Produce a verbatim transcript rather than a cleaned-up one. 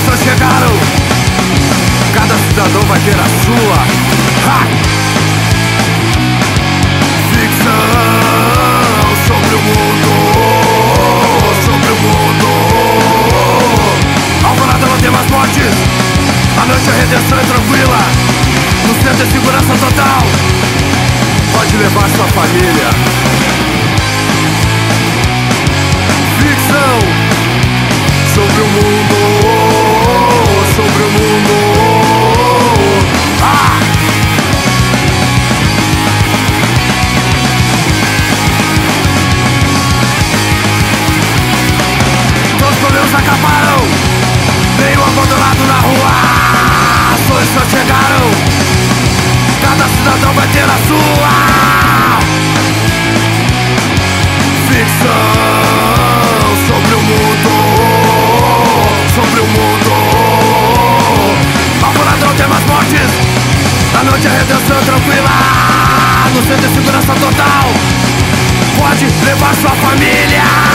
soluções chegaram. Cada cidadão vai ter a sua. Ha! Ficção sobre o mundo, sobre o mundo. Alvorada não tem mais mortes. A noite a redenção é tranquila. No centro é segurança total. Pode levar sua família. Ficção sobre o mundo, sobre o mundo. Ah! Todos os problemas acabaram. Nenhum abandonado na rua. As soluções chegaram. Cada cidadão vai ter a sua. Ficção sobre o mundo, sobre o mundo. Alvorada não tem mais mortes. A noite a redenção é tranquila. No centro de segurança total. Pode levar sua família.